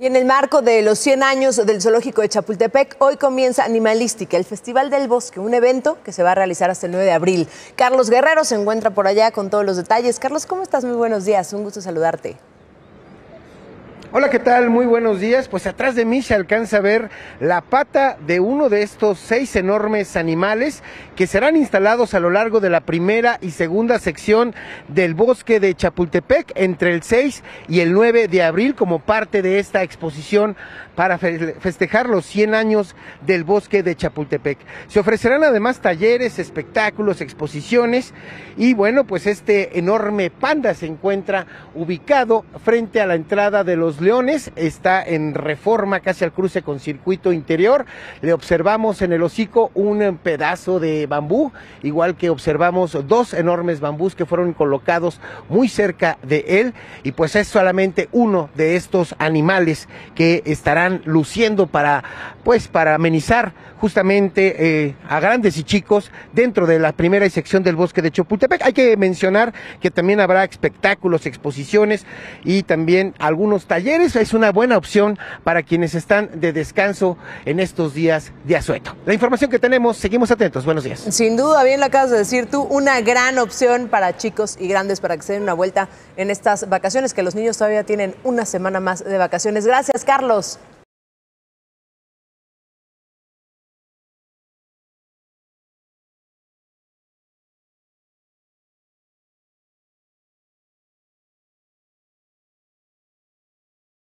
Y en el marco de los 100 años del Zoológico de Chapultepec, hoy comienza Animalística, el Festival del Bosque, un evento que se va a realizar hasta el 9 de abril. Carlos Guerrero se encuentra por allá con todos los detalles. Carlos, ¿cómo estás? Muy buenos días, un gusto saludarte. Hola, ¿qué tal? Muy buenos días. Pues atrás de mí se alcanza a ver la pata de uno de estos 6 enormes animales que serán instalados a lo largo de la primera y segunda sección del bosque de Chapultepec entre el 6 y el 9 de abril como parte de esta exposición para festejar los 100 años del bosque de Chapultepec. Se ofrecerán además talleres, espectáculos, exposiciones y bueno, pues este enorme panda se encuentra ubicado frente a la entrada de Los Leones, está en Reforma, casi al cruce con Circuito Interior. Le observamos en el hocico un pedazo de bambú, igual que observamos 2 enormes bambús que fueron colocados muy cerca de él, y pues es solamente uno de estos animales que estarán luciendo para amenizar justamente a grandes y chicos dentro de la primera sección del bosque de Chapultepec. Hay que mencionar que también habrá espectáculos, exposiciones y también algunos talleres. Es una buena opción para quienes están de descanso en estos días de asueto. La información que tenemos, seguimos atentos. Buenos días. Sin duda, bien lo acabas de decir tú, una gran opción para chicos y grandes para que se den una vuelta en estas vacaciones, que los niños todavía tienen una semana más de vacaciones. Gracias, Carlos.